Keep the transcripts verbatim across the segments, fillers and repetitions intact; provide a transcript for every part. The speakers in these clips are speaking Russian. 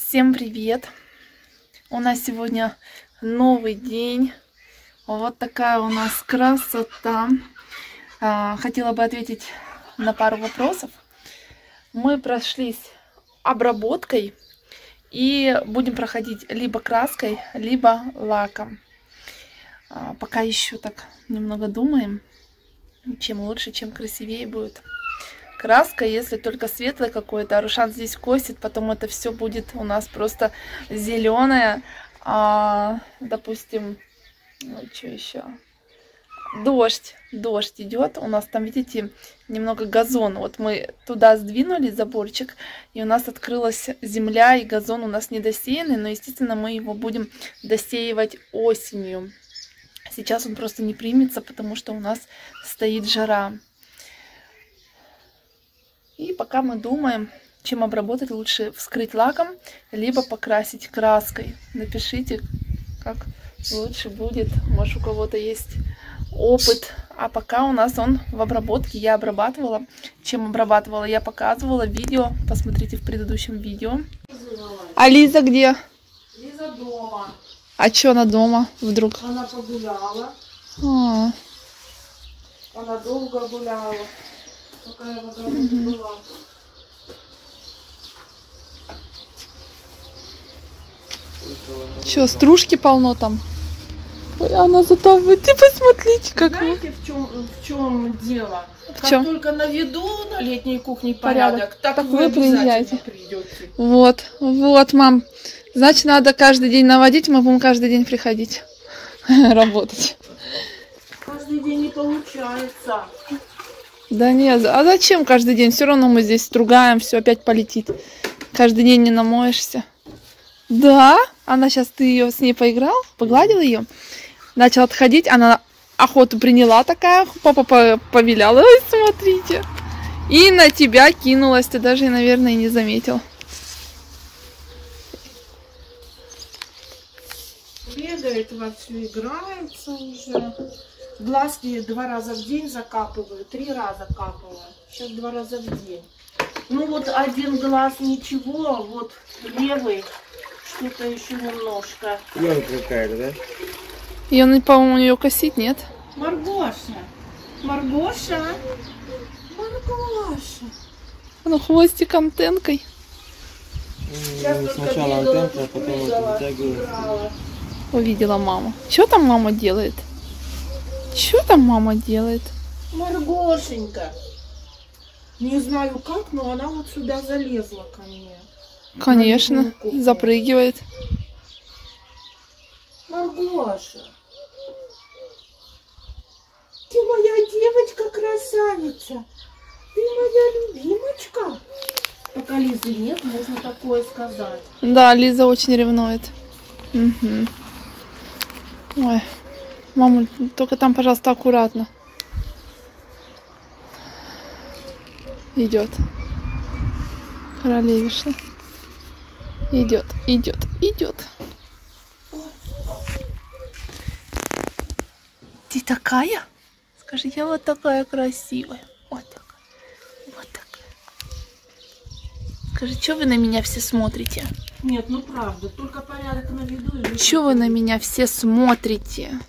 Всем привет! У нас сегодня новый день. Вот такая у нас красота. Хотела бы ответить на пару вопросов. Мы прошлись обработкой и будем проходить либо краской, либо лаком. Пока еще так немного думаем, чем лучше, чем красивее будет. Краска, если только светлое какое-то, а Рушан здесь косит, потом это все будет у нас просто зеленое. А, допустим, ну, что еще? Дождь, дождь идет. У нас там, видите, немного газон. Вот мы туда сдвинули заборчик, и у нас открылась земля, и газон у нас не досеянный, но, естественно, мы его будем досеивать осенью. Сейчас он просто не примется, потому что у нас стоит жара. И пока мы думаем, чем обработать, лучше вскрыть лаком, либо покрасить краской. Напишите, как лучше будет. Может, у кого-то есть опыт. А пока у нас он в обработке. Я обрабатывала. Чем обрабатывала, я показывала видео. Посмотрите в предыдущем видео. А Лиза где? Лиза дома. А что она дома вдруг? Она погуляла. А. Она долго гуляла. Пока я в огороде была. Че, стружки полно там? Ой, она зато вы, посмотрите, как... Знаете, в чем, в чем дело? В как чем? только наведу на летней кухне порядок, порядок так, так вы, вы приезжаете. Придете. Вот, вот, мам. Значит, надо каждый день наводить, мы будем каждый день приходить работать. Каждый день не получается. Да нет, а зачем каждый день? Все равно мы здесь стругаем, все опять полетит. Каждый день не намоешься. Да, она сейчас, ты ее с ней поиграл, погладил ее, начал отходить, она охоту приняла такая, папа повиляла, ой, смотрите. И на тебя кинулась, ты даже, наверное, и не заметил. Бегает вовсю, играется уже. Глазки два раза в день закапываю, три раза капала. Сейчас два раза в день. Ну вот один глаз ничего, вот левый что-то еще немножко. Пленка какая-то, да? Ее, по-моему, ее косить, нет? Маргоша, Маргоша, Маргоша. Ну, хвостик антенкой. Mm, сначала антенка, а потом вытягиваю. Увидела маму. Что там мама делает? Что там мама делает? Маргошенька. Не знаю как, но она вот сюда залезла ко мне. Конечно, запрыгивает. Маргоша. Ты моя девочка-красавица. Ты моя любимочка. Пока Лизы нет, можно такое сказать. Да, Лиза очень ревнует. Угу. Ой. Мама, только там, пожалуйста, аккуратно. Идет. Королевишна. Идет, идет, идет. Ты такая? Скажи, я вот такая красивая. Вот такая. Вот такая. Скажи, что вы на меня все смотрите? Нет, ну правда, только порядок наведу. Что вы на меня все смотрите?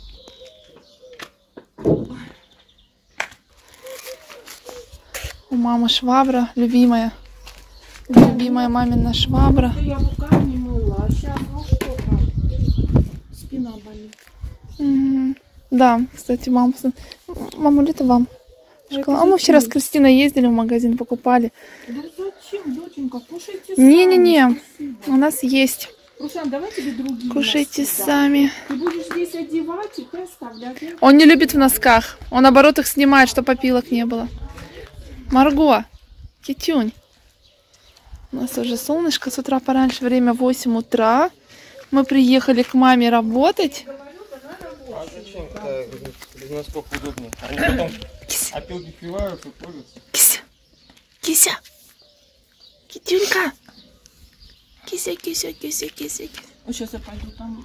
У мамы швабра, любимая. Любимая мамина швабра. Я руками не мыла, а сейчас, ну что там? Спина болит. Угу. Да, кстати, мама... Мама, это вам. А мы вчера с Кристиной ездили в магазин, покупали. Да зачем, доченька? Кушайте сами. Не-не-не, у нас есть. Руслан, давай тебе другие. Кушайте сами. Ты будешь здесь одевать и ты оставлять. Он не любит в носках. Он, наоборот, их снимает, чтобы опилок не было. Марго, китюнь. У нас уже солнышко с утра пораньше, время восемь утра. Мы приехали к маме работать. А зачем? Без носков удобнее. Они потом опилки криваются, пользуются. Кися, Кися, китюнька. Кися, кися, кися, кися. Вот сейчас я пойду там.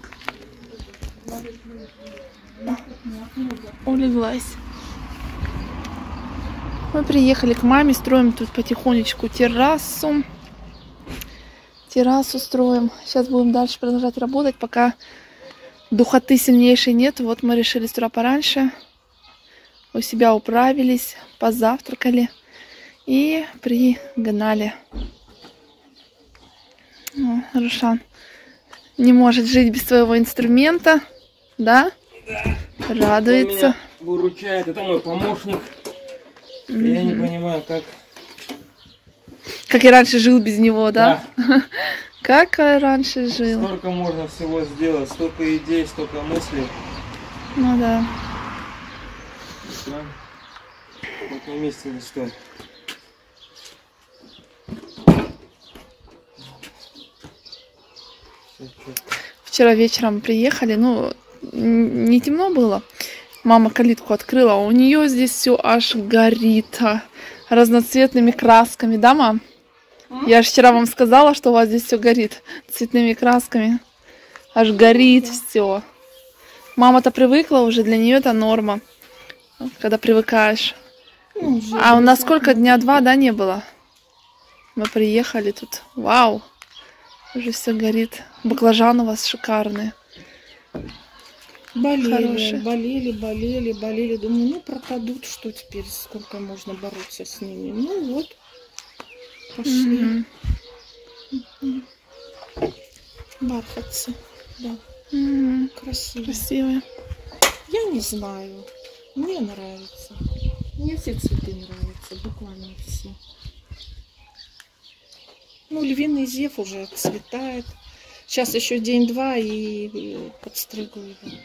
Улеглась. Мы приехали к маме, строим тут потихонечку террасу. террасу строим. Сейчас будем дальше продолжать работать, пока духоты сильнейшей нет. Вот мы решили с утра пораньше. У себя управились, позавтракали и пригнали. О, Рушан не может жить без своего инструмента, да? Да. Радуется. Он меня выручает, это мой помощник. Mm-hmm. Я не понимаю, как... Как и раньше жил без него, да? Да. Как и раньше жил. Столько можно всего сделать, столько идей, столько мыслей. Ну да. Да. Вот на месте не стоит. Вчера вечером приехали, ну, не темно было. Мама калитку открыла, у нее здесь все аж горит разноцветными красками, да, мам? Mm-hmm. Я же вчера вам сказала, что у вас здесь все горит цветными красками. Аж горит mm-hmm. все. Мама-то привыкла уже, для нее это норма, когда привыкаешь. Mm-hmm. А у нас сколько, дня два, да, не было? Мы приехали тут, вау, уже все горит. Баклажаны у вас шикарные. Болели, Хорошие. болели, болели, болели. Думаю, ну пропадут, что теперь, сколько можно бороться с ними. Ну вот, пошли. Mm-hmm. Бархатцы, да. Mm-hmm. Красивые. Красивые. Я не знаю, мне нравится. Мне все цветы нравятся, буквально все. Ну, львиный зев уже цветает. Сейчас еще день-два и подстригу его.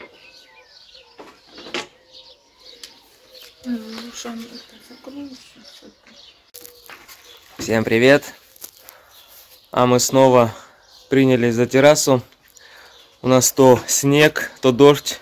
Всем привет! А мы снова принялись за террасу. У нас то снег, то дождь.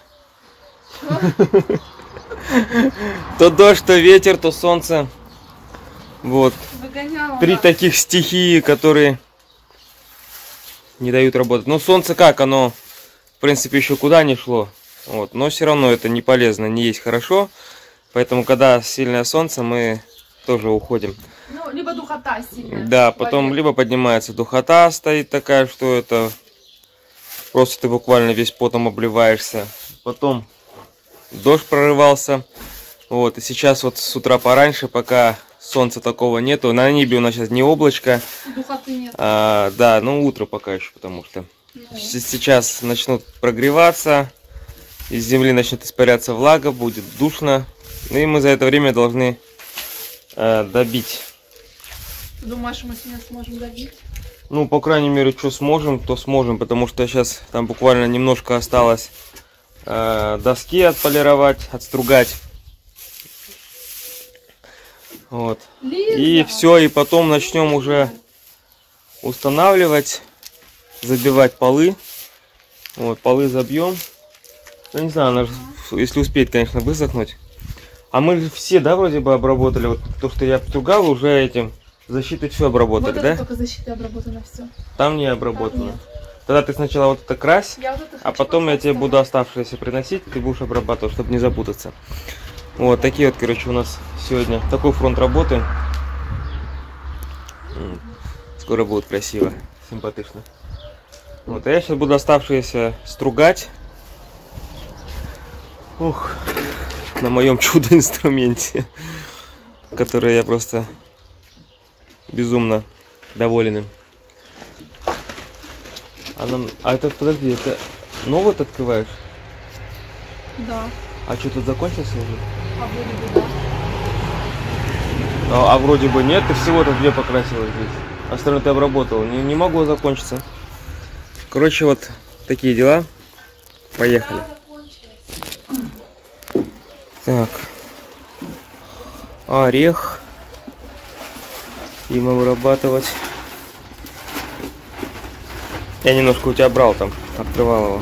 То дождь, то ветер, то солнце. Вот. Три таких стихии, которые не дают работать. Но солнце как, оно в принципе еще куда не шло. Вот. Но все равно это не полезно, не есть хорошо. Поэтому когда сильное солнце, мы тоже уходим. Ну, либо духота сильная. Да, потом либо поднимается духота, стоит такая, что это просто ты буквально весь потом обливаешься. Потом дождь прорывался. Вот, и сейчас вот с утра пораньше, пока солнца такого нету, на небе у нас сейчас не облачко. Духоты нет. А, да, ну утро пока еще, потому что ну. Сейчас начнут прогреваться, из земли начнет испаряться влага, будет душно. Ну и мы за это время должны э, добить. Ты думаешь, мы сегодня сможем добить? Ну, по крайней мере, что сможем, то сможем, потому что сейчас там буквально немножко осталось э, доски отполировать, отстругать. Вот. Лиза. И все, и потом начнем уже устанавливать, забивать полы. Вот, полы забьем. Ну, не знаю, она, если успеет, конечно, высохнуть. А мы же все, да, вроде бы обработали. Вот то, что я обстругал, уже этим защитой все обработали, вот да? Только защитой обработано все. Там не обработано. Тогда ты сначала вот это крась, вот а потом я тебе ставить. буду оставшееся приносить, ты будешь обрабатывать, чтобы не запутаться. Вот такие вот, короче, у нас сегодня такой фронт работы. Скоро будет красиво, симпатично. Вот, а я сейчас буду оставшиеся стругать. Ух, на моем чудо-инструменте, который я просто безумно доволен им. А, нам... а это, подожди, это новый ты открываешь? Да. А что, тут закончился уже? А вроде бы да. А, а вроде бы нет, ты всего-то две покрасила здесь. Остальное ты обработал. Не, не могу закончиться. Короче, вот такие дела. Поехали. Так. Орех. Им обрабатывать. Я немножко у тебя брал там, открывал его.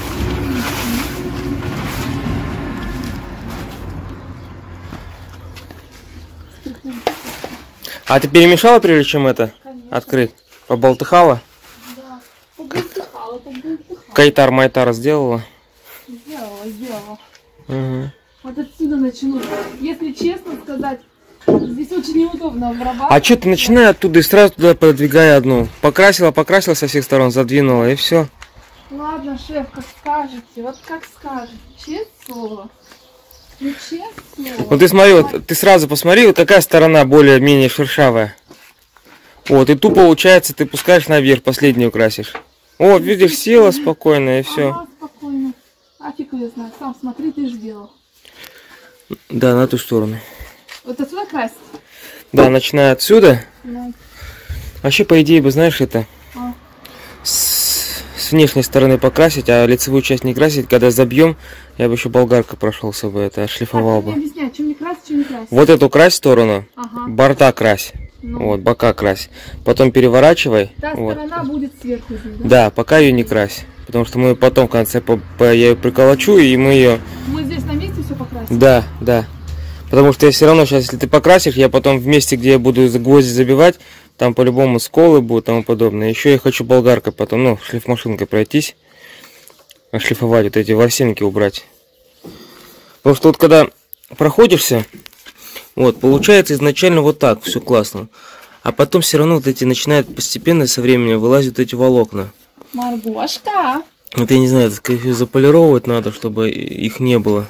А ты перемешала, прежде чем это Конечно. открыть? Поболтыхала? Да, поболтыхала, поболтыхала. Кайтар-майтар сделала? Сделала, сделала. Угу. Вот отсюда начну. Если честно сказать, Здесь очень неудобно обрабатывать. А что ты начинай оттуда и сразу туда подвигай одну. Покрасила, покрасила со всех сторон, задвинула и все. Ладно, шеф, как скажете. Вот как скажете. Честное слово. Ну, честное слово. Ну ты смотри, вот, ты сразу посмотри, вот какая сторона более-менее шершавая. Вот, и тупо получается, ты пускаешь наверх, последнюю красишь. О, видишь, села спокойно и все. Ага, спокойно. А фиг ее знает. Сам смотри, ты же делал. Да, на ту сторону. Вот отсюда красить? Да, начиная отсюда. Ну. Вообще, по идее, бы, знаешь, это А. с, с внешней стороны покрасить, а лицевую часть не красить. Когда забьем, я бы еще болгаркой прошелся бы, это отшлифовал бы. Не объясняй, чем не красить, чем не красить. Вот эту крась сторону, Ага. борта крась. Ну. Вот, бока крась. Потом переворачивай. Та Вот. сторона будет сверху здесь, да? Да, пока ее не крась. Потому что мы потом в конце по, по, я ее приколочу, и мы ее. Мы здесь на месте все покрасим? Да, да. Потому что я все равно сейчас, если ты покрасишь, я потом в месте, где я буду гвозди забивать, там по-любому сколы будут и тому подобное. Еще я хочу болгаркой потом, ну, шлифмашинкой пройтись, шлифовать, вот эти ворсинки убрать. Потому что вот когда проходишься, вот, получается изначально вот так, все классно. А потом все равно вот эти начинают постепенно со временем вылазят вот эти волокна. Маргошка! Вот я не знаю, их заполировать надо, чтобы их не было.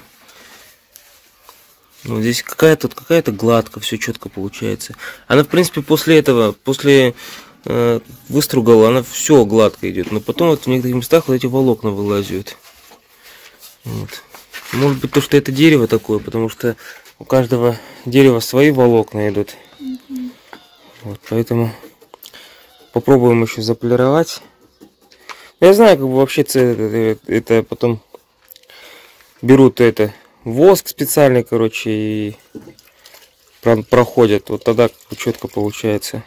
Вот здесь какая-то какая-то гладко, все четко получается. Она, в принципе, после этого, после э, выстругала, она все гладко идет. Но потом вот в некоторых местах вот эти волокна вылазят. Вот. Может быть, то, что это дерево такое, потому что у каждого дерева свои волокна идут. Mm-hmm. Вот, поэтому попробуем еще заполировать. Я знаю, как бы вообще это, это, это потом берут это воск специальный, короче, и проходят. Вот тогда четко получается.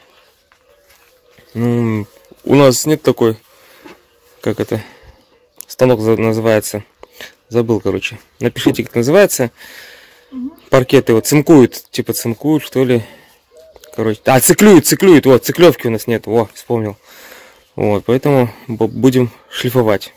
Ну, у нас нет такой, как это, станок называется. Забыл, короче. Напишите, как называется. Угу. Паркеты вот цинкуют, типа цинкуют, что ли. Короче, а, циклюют, циклюют. Вот, циклевки у нас нет. Во, вспомнил. Вот, поэтому будем шлифовать.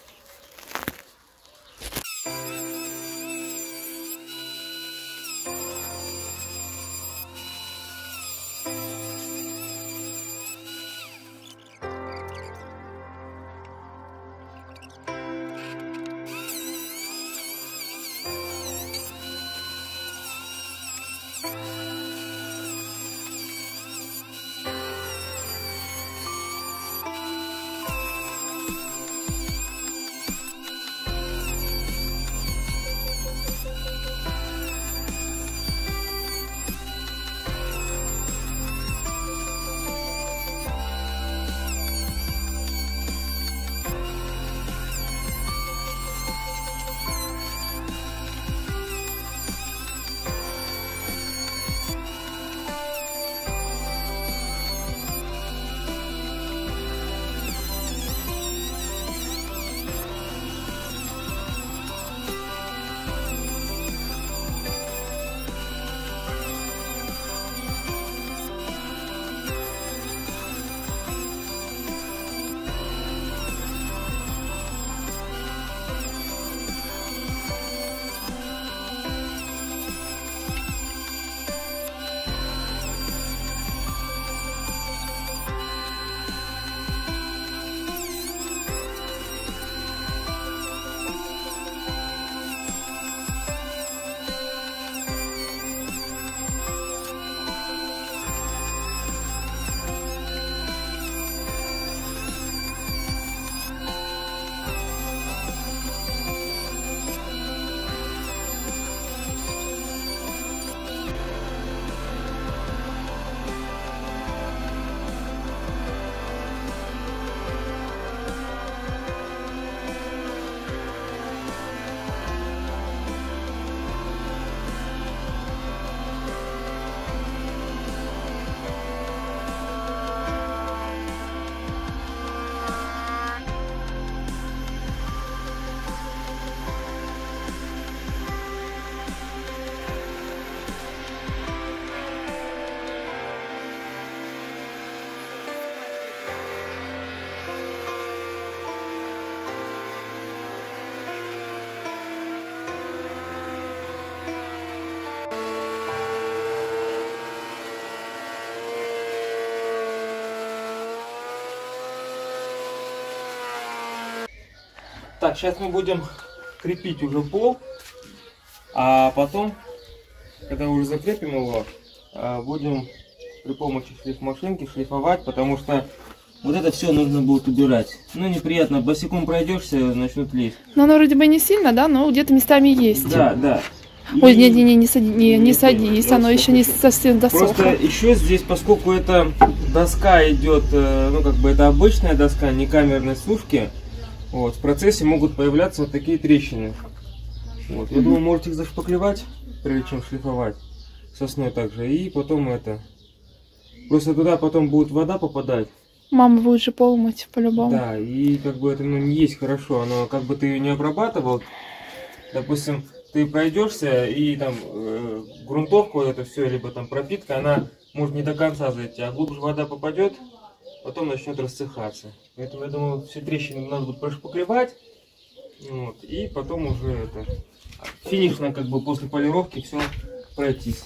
Так, сейчас мы будем крепить уже пол, а потом, когда уже закрепим его, будем при помощи шлифмашинки шлифовать, потому что вот это все нужно будет убирать. Ну, неприятно, босиком пройдешься, начнут лезть. Но оно вроде бы не сильно, да, но где-то местами есть. Да, да. Ой, И... не, не, не, не, сади, не, не садись, оно еще не совсем досохло. Просто еще здесь, поскольку эта доска идет, ну, как бы это обычная доска, не камерной сушки, вот, в процессе могут появляться вот такие трещины. Вот, я mm-hmm. думаю, можете их зашпаклевать, прежде чем шлифовать, сосной также, и потом это. Просто туда потом будет вода попадать. Мама будет же пол мыть по-любому. Да, и как бы это, ну, не есть хорошо, но как бы ты ее не обрабатывал, допустим, ты пройдешься и там э, грунтовку вот это все, либо там пропитка, она может не до конца зайти, а глубже вода попадет, потом начнет рассыхаться. Поэтому я думаю, все трещины надо будет прошпаклевать, вот, и потом уже это финишно, как бы после полировки все пройтись.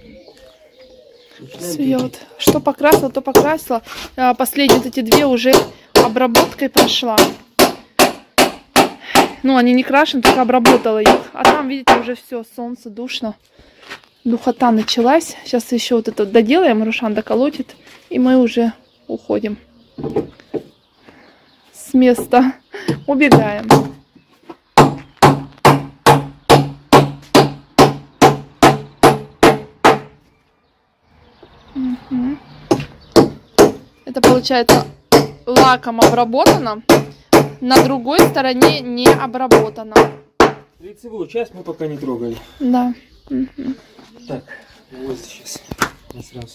Все, я вот что покрасила, то покрасила. Последние вот эти две уже обработкой прошла. Ну, они не крашены, только обработала их. А там, видите, уже все, солнце, душно. Духота началась. Сейчас еще вот это доделаем, Рушан доколотит. И мы уже уходим с места. Убегаем. Угу. Это получается лаком обработано. На другой стороне не обработано. Лицевую часть мы пока не трогали. Да. Угу. Так, вот сейчас. Я сразу...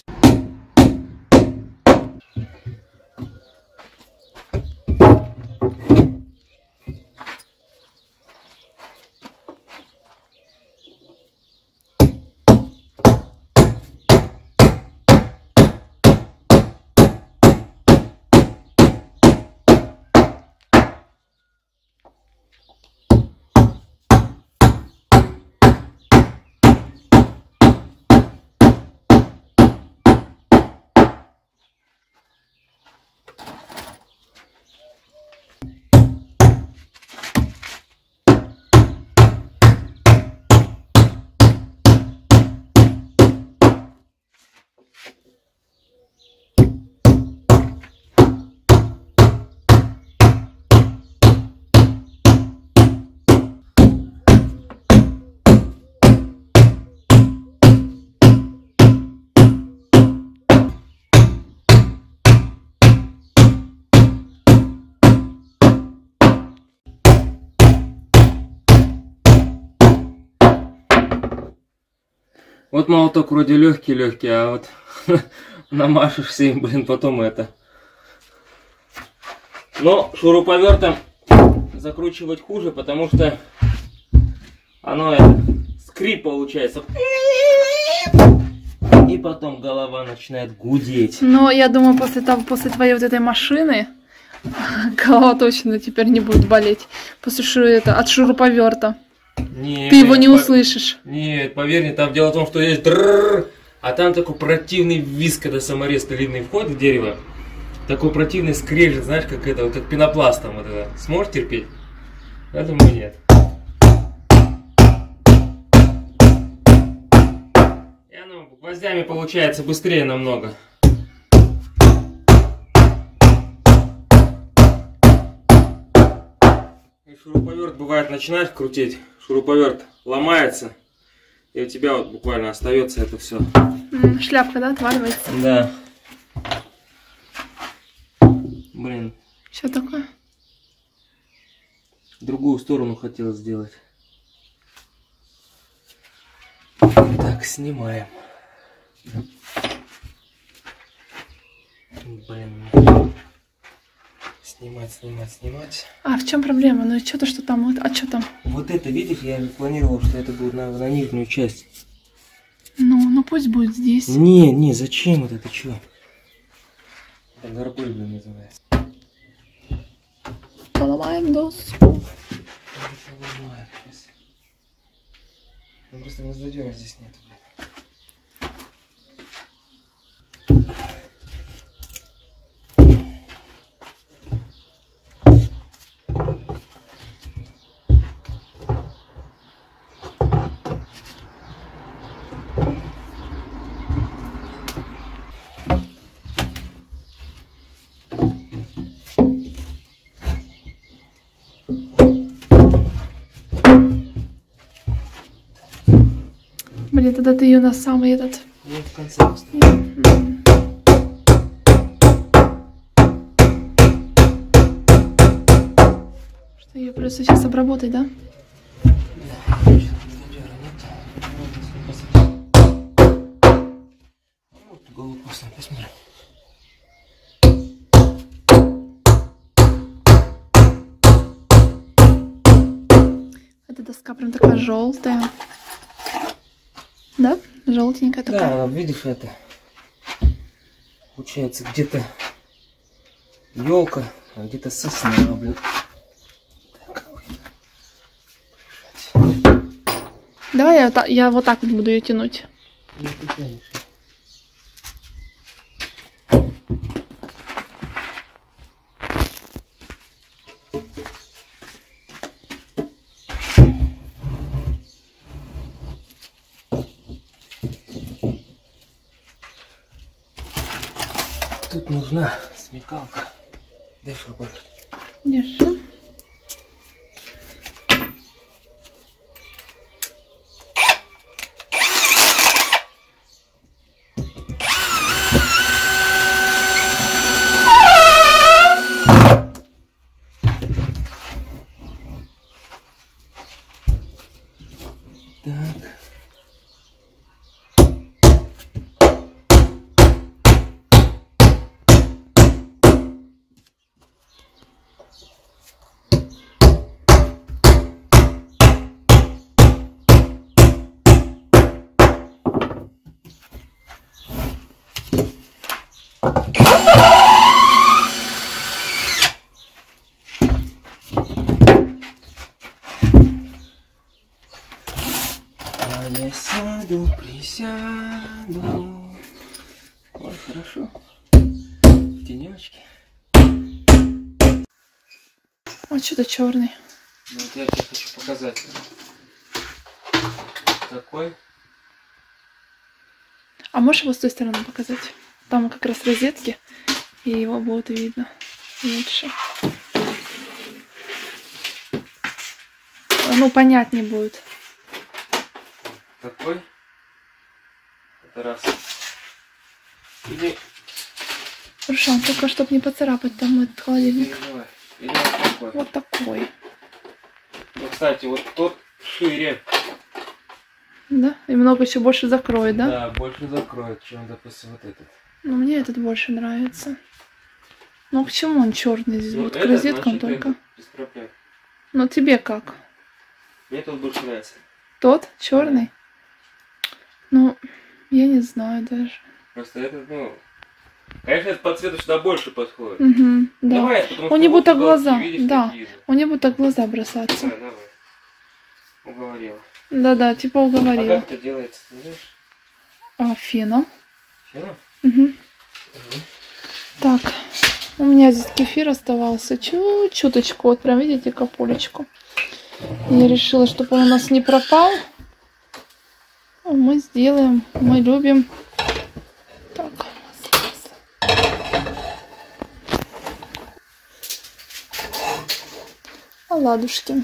Вот молоток вроде легкий-легкий, а вот намашешься им, блин, потом это. Но шуруповертом закручивать хуже, потому что оно это, скрип получается. И потом голова начинает гудеть. Но я думаю, после того, после твоей вот этой машины голова точно теперь не будет болеть. После шуру, это, от шуруповерта. Нет, ты его не по... услышишь. Нет, поверь мне, там дело в том, что есть дрррр, а там такой противный визг, когда саморез длинный вход в дерево. Такой противный скрежет, знаешь, как это, как пенопластом вот это. Сможешь терпеть? Я думаю, нет. И оно гвоздями получается быстрее намного. И шуруповерт бывает, начинаешь крутить, шуруповерт ломается, и у тебя вот буквально остается это все. Шляпка, да, отваливается? Да. Блин. Что такое? Другую сторону хотел сделать. Так, снимаем. Блин. Снимать, снимать, снимать. А, в чем проблема? Ну что-то, что там? Вот, а что там? Вот это, видишь, я планировал, что это будет на, на нижнюю часть. Ну, ну пусть будет здесь. Не, не, зачем это, ты чё? Это горбыль, блин, называется. Поломаем доску. Ну, просто не задёра здесь нет, блин. Блин, тогда ты ее на самый этот... Я в конце поставлю. М. Что ее придется сейчас обработать, да? Голову поставь, посмотрим. Эта доска прям такая желтая. Да? Желтенькая такая. Да, видишь это. Получается где-то елка, а где-то сосна, блин. Давай я, та- я вот так вот буду ее тянуть. Не потянешь. Тут нужна смекалка. Дай шуруповерт. Держи. Так. А я сяду, присяду. Ой, хорошо. В тенечке. Вот что-то черный. Ну, вот я тебе хочу показать. Такой. А можешь его с той стороны показать? Там как раз розетки, и его будет видно лучше. Ну, понятнее будет. Такой. Это раз. Или Рушан, только чтобы не поцарапать там этот холодильник. переживай. Или вот такой. Вот такой. Ну, кстати, вот тот шире. Да? И много еще больше закроет, да? Да, больше закроет, чем, допустим, вот этот. Ну, мне этот больше нравится. Ну, к чему он черный здесь? Ну, Вот к этот, розеткам значит, только. этот, без проблем. Но тебе как? Мне тут больше нравится. Тот черный? Ну, я не знаю даже. Просто этот, ну... Конечно, этот по цвету сюда больше подходит. Угу, да. Давай, потому что У него вот так уголки, глаза, видишь, да. какие, У него будут так глаза бросаться. Да, давай. Уговорила. Да-да, типа А уговорила. как это делается, ты знаешь? А, феном. Феном? Угу. Угу. Так, у меня здесь кефир оставался. Чуть-чуточку, вот прям видите, капулечку. Я решила, чтобы он у нас не пропал. Мы сделаем, мы любим. Так, оладушки.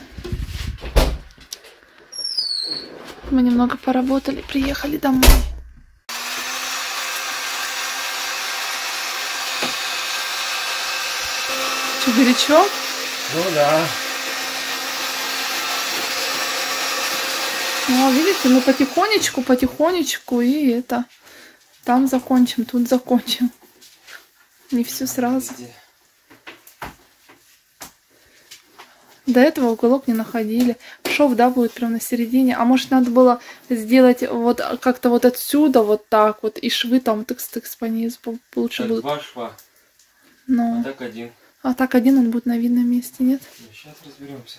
Мы немного поработали, приехали домой. Что, горячо? Ну да. Ну, видите, мы потихонечку, потихонечку, и это, там закончим, тут закончим. Не все сразу. Везде. До этого уголок не находили. Шов, да, будет прям на середине. А может, надо было сделать вот как-то вот отсюда, вот так вот, и швы там тыкс-тыкс по низу лучше Так, будут. два шва, Ну, а так один. а так один он будет на видном месте, нет? Ну, сейчас разберемся.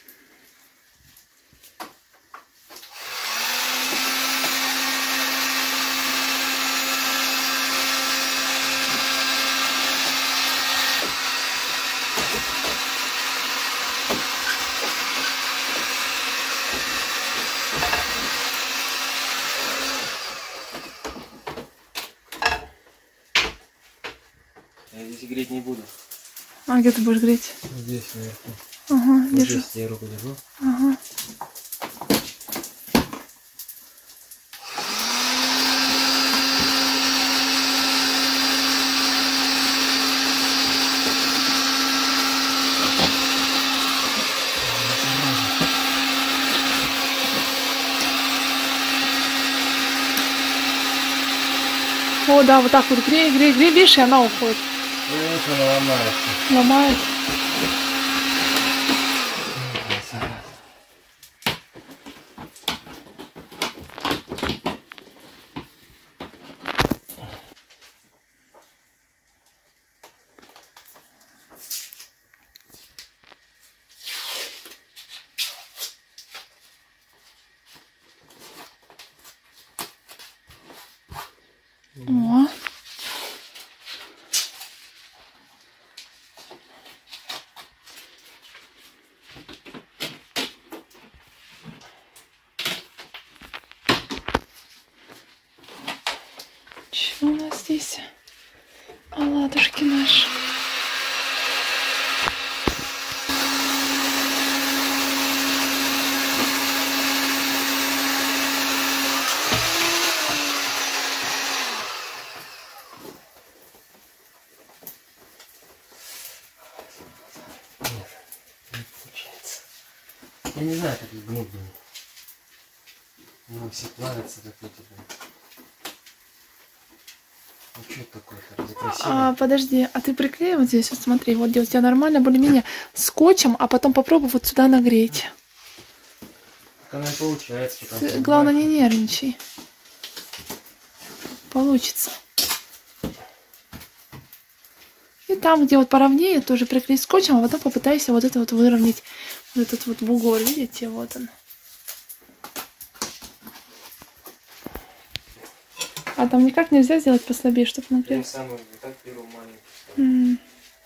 Я здесь греть не буду. А где ты будешь греть? Здесь наверху. Ага, Вот держи. здесь я руку держу. Ага. О, да, вот так вот грей, грей, грей, видишь, и она уходит. Ну, она ломается. Ломает. О. Что у нас здесь? Оладушки наши. Я не знаю, как их гнуть. Ну, все плавятся, как эти, блин. Ну, что это такое-то? Разве красиво? А, подожди, а ты приклеил вот здесь, вот смотри, вот здесь у тебя нормально, более-менее скотчем, а потом попробуй вот сюда нагреть. Так оно и получается. Ты, главное, не нервничай. Получится. И там, где вот поровнее, тоже приклей скотчем, а потом попытайся вот это вот выровнять. Вот этот вот бугор, видите, вот он. А там никак нельзя сделать послабее, чтобы нагреть. Я сам так беру маленький.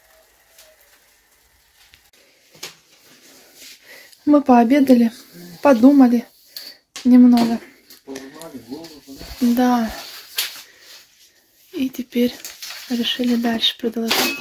Мы пообедали, подумали немного. Да. И теперь решили дальше продолжать.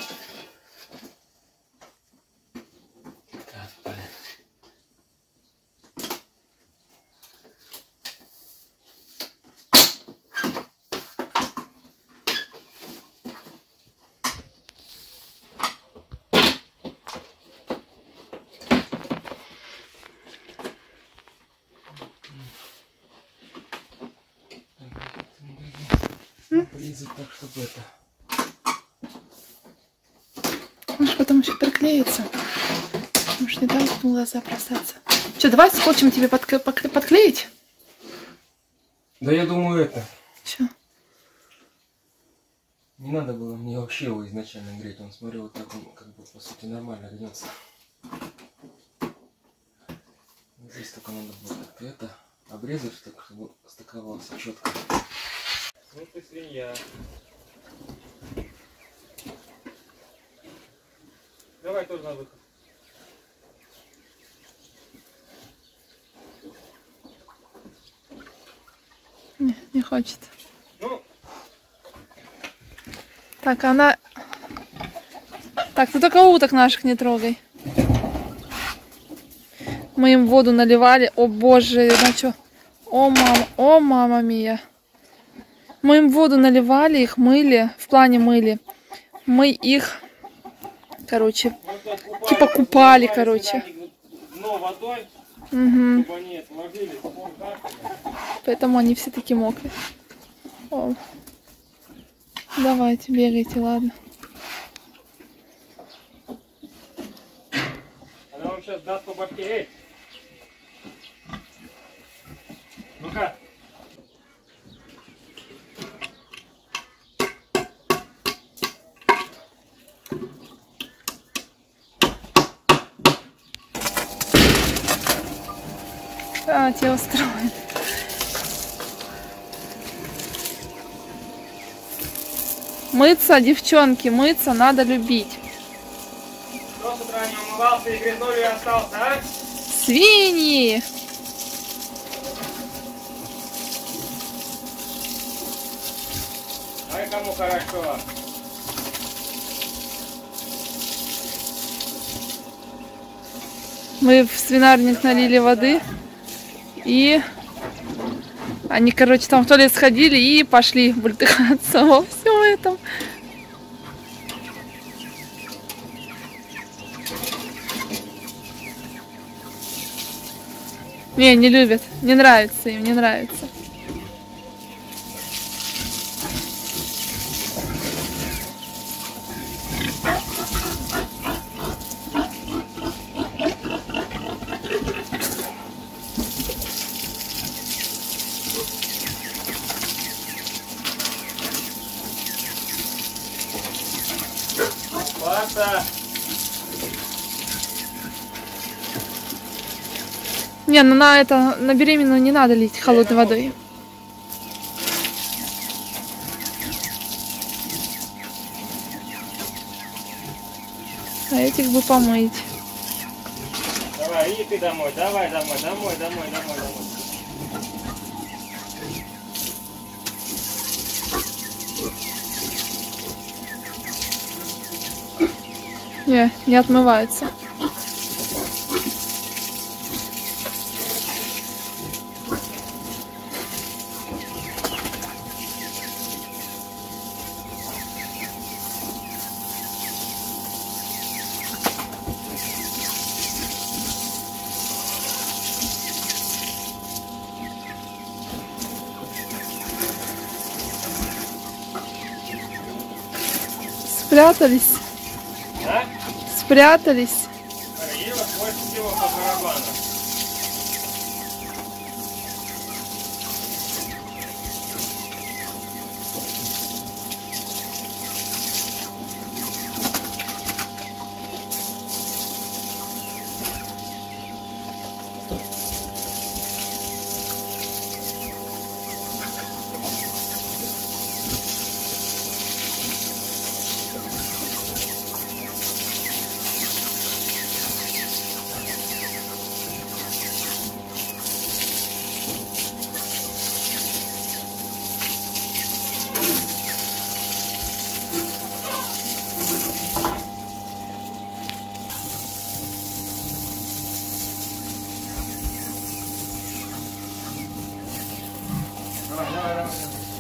Полезет так, чтобы это... Может, потом еще приклеится. Может, не дать в глаза бросаться. Что, давай скотчем тебе подкле подкле подклеить? Да я думаю, это... Что? Не надо было мне вообще его изначально греть. Он, смотрю, вот так он, как бы, по сути, нормально гнется. Здесь только надо было как-то это обрезать, чтобы стыковался четко. Ну ты свинья. Давай тоже на выход. Не, не хочет. Ну. Так, она... Так, ты только уток наших не трогай. Мы им воду наливали. О боже, ну что? О мама, о мама мия. Мы им воду наливали, их мыли, в плане мыли. Мы их, короче, купали, типа купали, короче. Дно водой, угу. чтобы они отложились. Поэтому они все такие мокрые. О. Давайте, бегайте, ладно. Она вам сейчас даст по башке. Эй! Ну-ка! А, тебя устроит. Мыться, девчонки, мыться надо любить. Кто с утра не умывался и грязнули остался, а? Свиньи! Ай, кому хорошо. Мы в свинарник налили воды. И они, короче, там в туалет сходили и пошли бультыхаться во всем этом. Не, не любят. Не нравится им, не нравится. красота. Не, ну на это, на беременную не надо лить холодной водой. А этих бы помыть. Давай, и ты домой, давай, домой, домой, домой, домой, домой. Не, не отмывается. Спрятались. А? Спрятались. Ева, больше всего по барабану. Давай, давай, давай.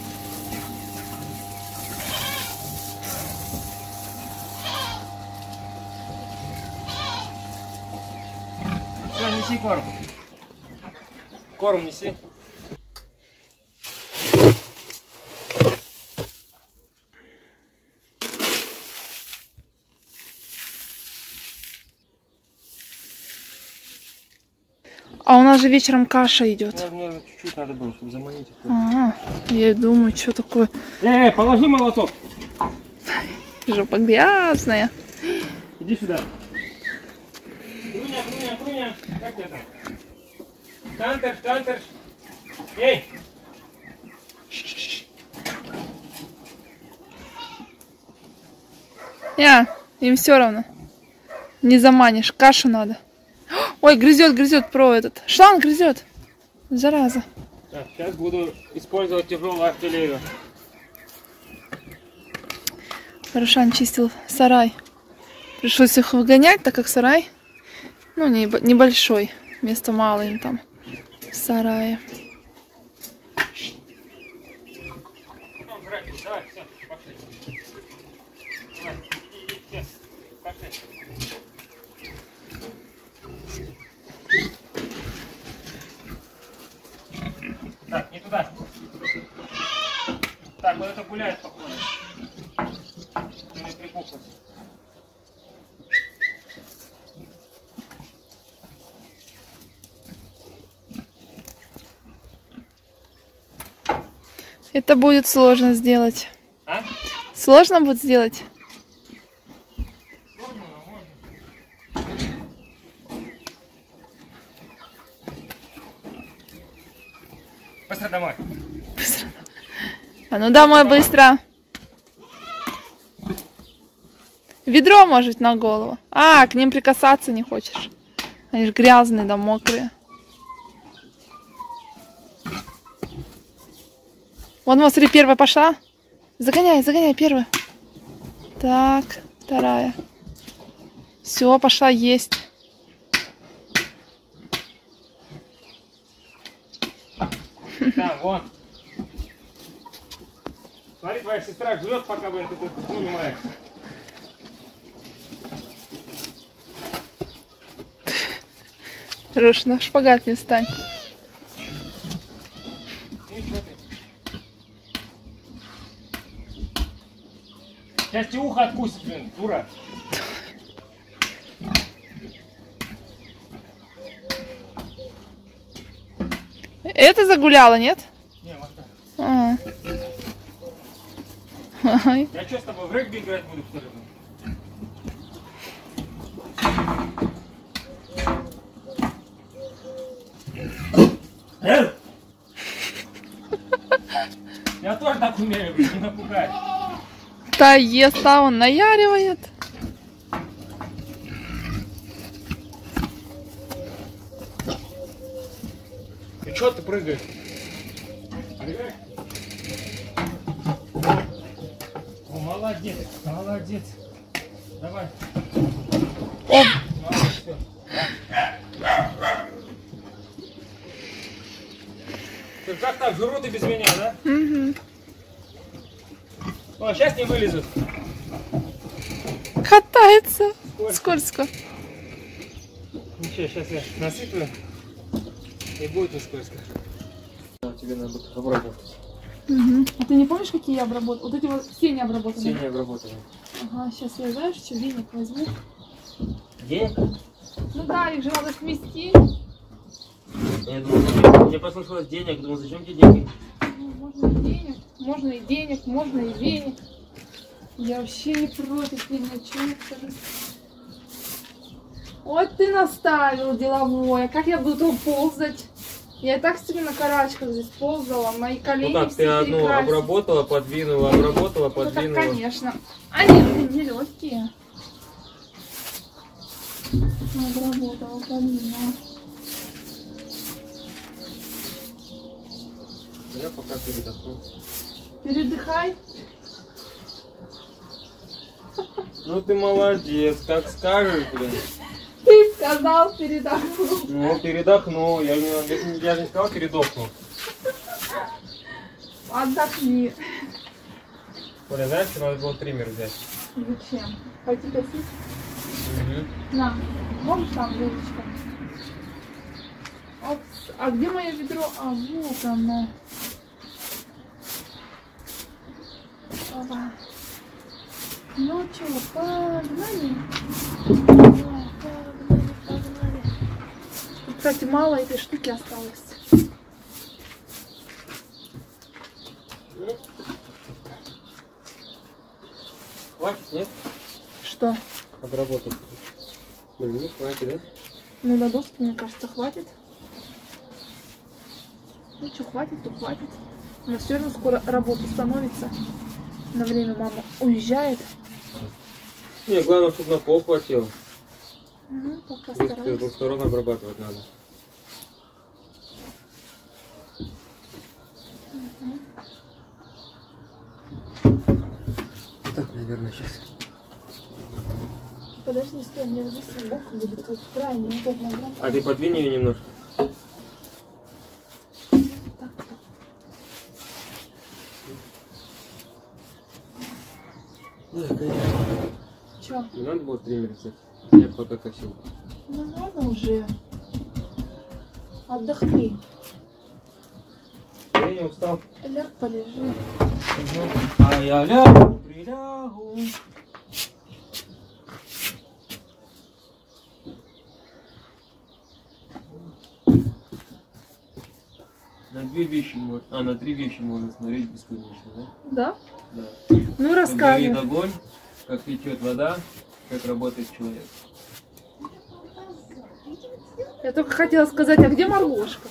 Все, неси корм. Корм неси. А у нас же вечером каша идет. Мне чуть-чуть надо было, чтобы заманить их. Ага, я и думаю, что такое. Эй, положи молоток. Жопа грязная. Иди сюда. Круня, круня, круня. Как ты там? Штантер, штантер. Эй! Я, им все равно. Не заманишь, кашу надо. Ой, грызет, грызет про этот. Шланг грызет. Зараза. Так, сейчас буду использовать тяжелую артиллерию. Хорошан чистил сарай. Пришлось их выгонять, так как сарай, ну, не, небольшой. Места мало им там в сарае. Давай, все, пошли. Давай, иди, иди, все, пошли. Так, не туда. Так, вот это гуляет, походу. Что не припухлось. Это будет сложно сделать. А? Сложно будет сделать? Можно, но можно. Быстро домой. А ну домой быстро. Ведро, может, на голову. А, к ним прикасаться не хочешь. Они же грязные, да мокрые. Вон, вот, смотри, первая пошла. Загоняй, загоняй, первая. Так, вторая. Все, пошла есть. Там, вон. Смотри, твоя сестра ждет, пока вы тут занимаешься. Рош, на шпагат не встань. Сейчас тебе ухо откусит, блин, дура. Это загуляла, нет? Не, вот так. А. Ай. Я что, с тобой в регби играть буду, что ли? Я тоже так умею, не напугать. Та ест, а он наяривает. И чё ты прыгаешь? Прыгай. О, молодец, молодец. Давай. О. Молодец, всё. Ты как так, жрут и без меня, да? Угу. О, сейчас не вылезут. Катается. Сколько? Скользко. Ничего, сейчас я насыплю. И будет не скользко. Тебе надо будет обработать. Угу. А ты не помнишь, какие я обработала? Вот эти вот все не обработаны. Все не обработаны. Ага, сейчас я, знаешь, что денег возьму. Денег? Ну да, их же надо смести. Я думал, я послушалась денег, думал, зачем тебе деньги? Ну, можно и денег, можно и денег, можно и денег. Я вообще не против ни на чем. Вот ты наставил деловое. Как я буду ползать? Я и так себе на карачках здесь ползала. Мои колени Ну так, все ты одну перекрасили. обработала, подвинула, обработала, Ну так, подвинула. конечно. Они не легкие. Обработала, подвинула. Я пока передохну. Передыхай. Ну ты молодец, как скажешь, блин. Ты сказал передохну. Ну, передохну. Я, не, я же не сказал передохну. Отдохни. Оля, знаешь, что надо было триммер взять? Зачем? Пойти косить? Угу. На. Можешь там, ложечка? Опс. А где мое ведро? А, вот оно. Опа. Ну что, погнали? Погнали, погнали. Тут, кстати, мало этой штуки осталось. Хватит, нет? Что? Обработать. Блин, не хватит, да? Ну, на доски, мне кажется, хватит. Ну, что, хватит, то хватит. Но все равно скоро работа становится. На время мама уезжает. Не, главное, чтобы на пол хватило. Ну, пока С стараюсь. двух сторон обрабатывать надо. Так, наверное, сейчас. Подожди, стой, мне здесь бок будет тут крайне неудобно. А ты подвинь ее немножко. Так. Да, конечно. Чё? Не надо было триммер взять. Я пока косил. Ну ладно уже. Отдохни. Я не устал. Ляг, полежи. А я лягу, прилягу. На две вещи можно, а на три вещи можно смотреть бесконечно, да? Да? Да. Ну Как рассказывай. горит огонь, как течет вода, как работает человек. Я только хотела сказать, а где Маргошка?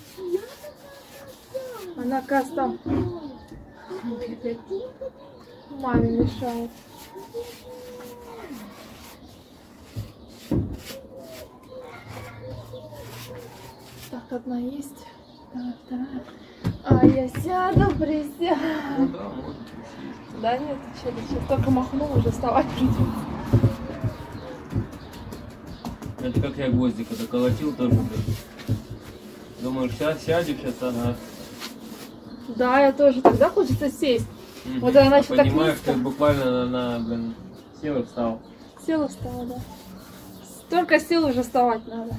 Она, кажется, там бегает. Маме мешает. Так, одна есть. Давай, вторая. А я сяду, присяду. Ну да, можно присесть. Да нет, ты что, сейчас только махну, уже вставать придется. Это как я гвозди когда колотил тоже. Блин. Думаешь, сейчас сядешь, сейчас ага. Да, я тоже. Тогда хочется сесть. Мгм. Вот она А еще так понимаешь, низко. что буквально на, на блин, сел и встал. Села, встала, да. Столько сил уже вставать надо.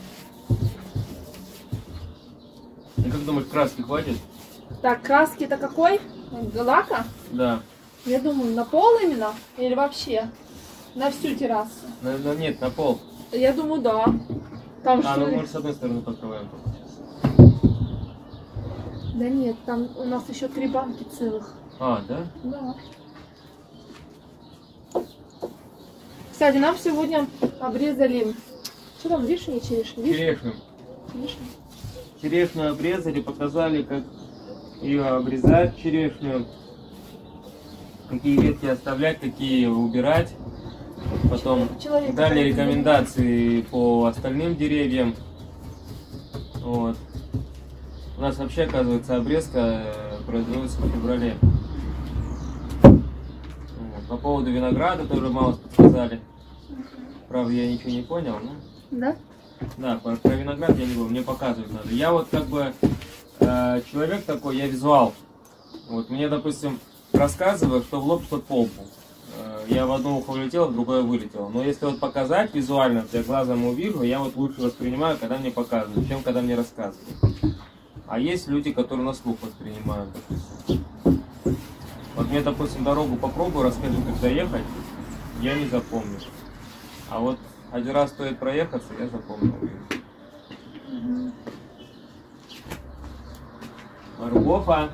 И как думаешь, краски хватит? Так, краски-то какой? Лака? Да. Я думаю, на пол именно? Или вообще? На всю террасу? На, на- нет, на пол. Я думаю, да. Там А, что ну ли? может с одной стороны покрываем только сейчас. Да нет, там у нас еще три банки целых. А, да? Да. Кстати, нам сегодня обрезали... Что там, вишни, черешни? Вишни? Черешню. Черешни. черешню обрезали, показали, как ее обрезать, черешню, какие ветки оставлять, какие убирать. Потом Человек дали рекомендации по остальным деревьям. Вот. У нас вообще, оказывается, обрезка производится в феврале. Вот. По поводу винограда тоже мало подсказали. Правда, я ничего не понял. Но... Да? Да, про, про виноград я не был, мне показывать надо. Я вот как бы э, человек такой, я визуал. Вот мне, допустим, рассказывают, что в лоб, что по лбу. Э, я в одно ухо улетел, в другое вылетел. Но если вот показать визуально, я глазом увижу, я вот лучше воспринимаю, когда мне показывают, чем когда мне рассказывают. А есть люди, которые на слух воспринимают, допустим. Вот мне, допустим, дорогу попробую, расскажи, как доехать, я не запомню. А вот один раз стоит проехаться, я запомнил. Угу. Маргофа.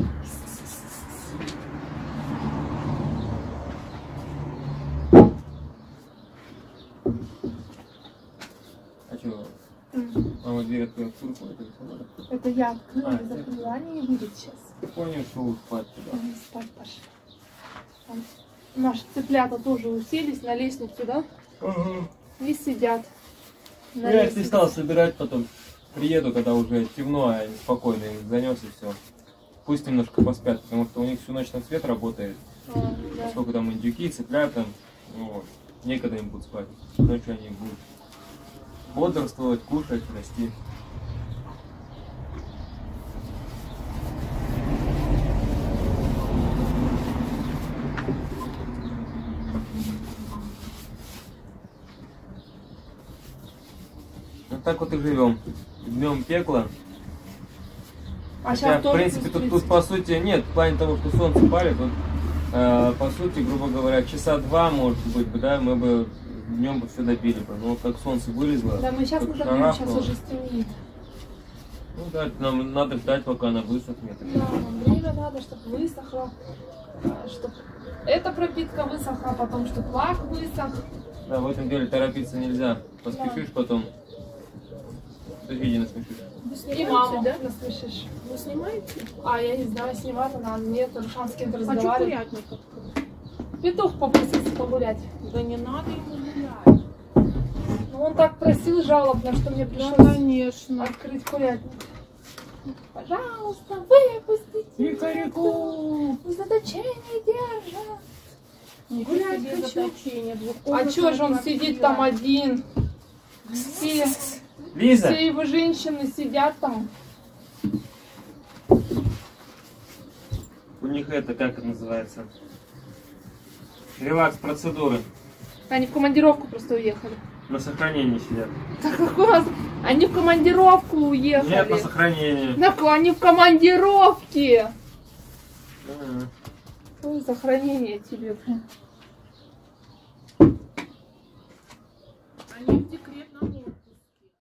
А что? Мама дверь открыла, это, это я открыла, а, закрыла, они не будут сейчас. Понял, что спать туда. Они спать пошли. Там наши цыплята тоже уселись на лестницу, да? Ага. И сидят. На Я лестнице. их не стал собирать, потом приеду, когда уже темно, а они спокойно их занес и все. Пусть немножко поспят, потому что у них всю ночь на свет работает. А, да. Поскольку там индюки, цыплята, ну, некогда им будут спать. Ночью они будут бодрствовать, кушать, расти. Вот так вот и живем. Днем пекло. А Хотя, сейчас в тоже принципе, плюс тут, тут по сути нет, в плане того, что солнце палит, тут, э, по сути, грубо говоря, часа два, может быть, бы, да, мы бы днем бы все добили бы. Но как солнце вылезло, Да, мы сейчас как не добьем, сейчас шарахнуло. уже стемнеет. Ну да, нам надо ждать, пока она высохнет. Да, нам время надо, чтобы высохло, чтобы эта пропитка высохла, потом чтобы лак высох. Да, в этом деле торопиться нельзя. Поспешишь Да. потом. Ты види, насмешишь. Вы И снимаете, маму да? насмешишь. Вы снимаете? А, я не знаю, снимать она, нет, Руслан с кем-то А что разговаривает. курятник открыть? Петух попросился погулять. Да не надо ему гулять. Ну, он так просил жалобно, что мне Да, пришлось конечно. открыть курятник. Пожалуйста, выпустите Икорику. в заточении держат. Гулять себе хочу. заточение. А двухкомнатная чё же он квартира. сидит там один? Все, Лиза! все его женщины сидят там. У них это, как это называется? Релакс-процедуры. Они в командировку просто уехали. На сохранении сидят. Так какой у вас? Они в командировку уехали. Нет, на сохранении. Так они в командировке. Ага. Ой, сохранение тебе. Блин.